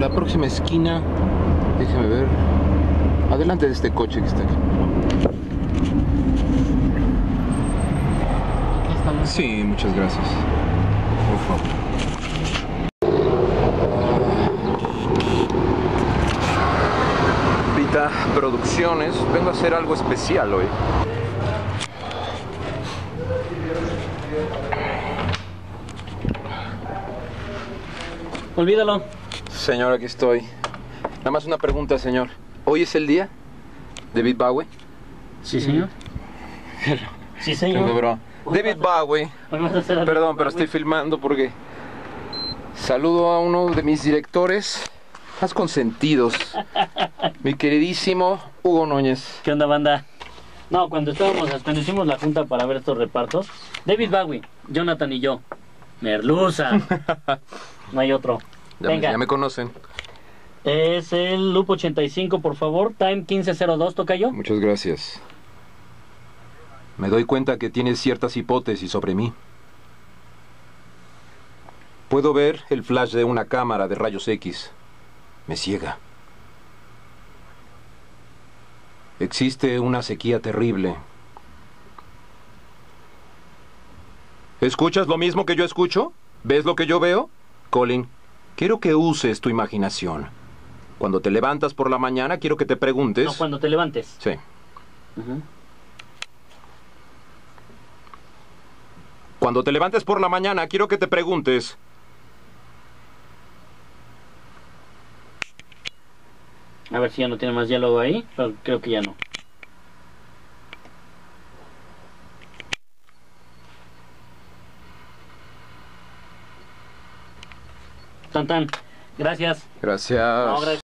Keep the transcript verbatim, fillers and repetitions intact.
la próxima esquina, déjeme ver, adelante de este coche que está aquí. Sí, muchas gracias. Por favor. Vita Producciones, vengo a hacer algo especial hoy. Olvídalo. Señor, aquí estoy. Nada más una pregunta, señor. ¿Hoy es el día de David Bowie? Sí, señor. Sí, señor. Bro. David Bowie. Perdón, pero estoy filmando porque saludo a uno de mis directores más consentidos, mi queridísimo Hugo Núñez. ¿Qué onda, banda? No, cuando estábamos, cuando hicimos la junta para ver estos repartos, David Bowie, Jonathan y yo, Merluza. No hay otro. Ya, Venga. Me, ya me conocen. Es el Loop ochenta y cinco, por favor. Time quince cero dos, tocayo. Muchas gracias. Me doy cuenta que tienes ciertas hipótesis sobre mí. Puedo ver el flash de una cámara de rayos X. Me ciega. Existe una sequía terrible. ¿Escuchas lo mismo que yo escucho? ¿Ves lo que yo veo? Colin, quiero que uses tu imaginación. Cuando te levantas por la mañana, quiero que te preguntes... No, cuando te levantes. Sí. Uh-huh. Cuando te levantes por la mañana, quiero que te preguntes... A ver si ya no tiene más diálogo ahí, pero creo que ya no. Tan tan. Gracias. Gracias. No, gracias.